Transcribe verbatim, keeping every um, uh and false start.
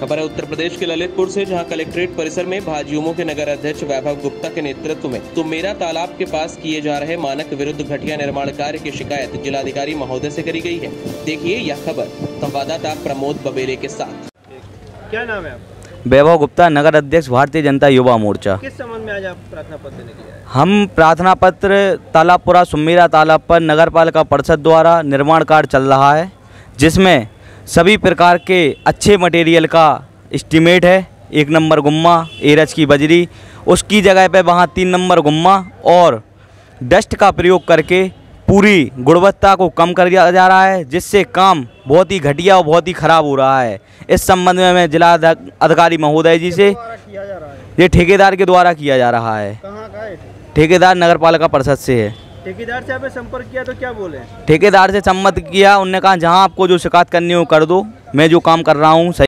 खबर है उत्तर प्रदेश के ललितपुर से, जहां कलेक्ट्रेट परिसर में भाजयुमो के नगर अध्यक्ष वैभव गुप्ता के नेतृत्व में तो मेरा तालाब के पास किए जा रहे मानक विरुद्ध घटिया निर्माण कार्य की शिकायत जिलाधिकारी महोदय से करी गई है। देखिए यह खबर संवाददाता प्रमोद बबेले के साथ। क्या नाम है आपका? वैभव गुप्ता, नगर अध्यक्ष भारतीय जनता युवा मोर्चा। किस संबंध में आज आप प्रार्थना पत्र देने के लिए आए? हम प्रार्थना पत्र तालाबपुरा सुमेरा तालाब पर नगर पालिका परिषद द्वारा निर्माण कार्य चल रहा है, जिसमें सभी प्रकार के अच्छे मटेरियल का एस्टीमेट है। एक नंबर गुम्मा, एरच की बजरी, उसकी जगह पे वहाँ तीन नंबर गुम्मा और डस्ट का प्रयोग करके पूरी गुणवत्ता को कम कर दिया जा रहा है, जिससे काम बहुत ही घटिया और बहुत ही ख़राब हो रहा है। इस संबंध में मैं जिला अधिकारी महोदय जी से, किया जा रहा है? ये ठेकेदार के द्वारा किया जा रहा है। कहाँ का है? ठेकेदार नगर पालिका परिषद से है। ठेकेदार से आपने संपर्क किया तो क्या बोले? ठेकेदार से सम्मत किया, उनने कहा जहां आपको जो शिकायत करनी हो कर दो, मैं जो काम कर रहा हूँ